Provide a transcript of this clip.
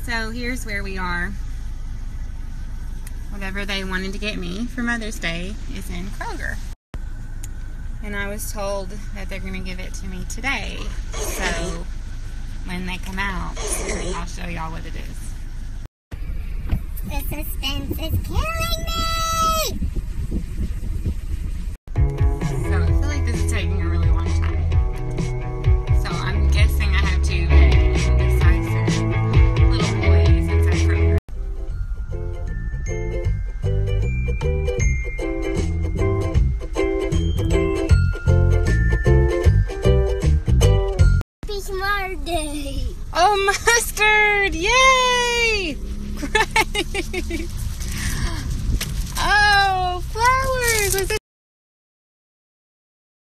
So here's where we are. Whatever they wanted to get me for Mother's Day is in Kroger. And I was told that they're going to give it to me today. So when they come out, I'll show y'all what it is. The suspense is killing me! So I feel like this is taking a really long time. So I'm guessing I have to indecisive little boys inside Kroger. Day. Oh, mustard! Yay! Great!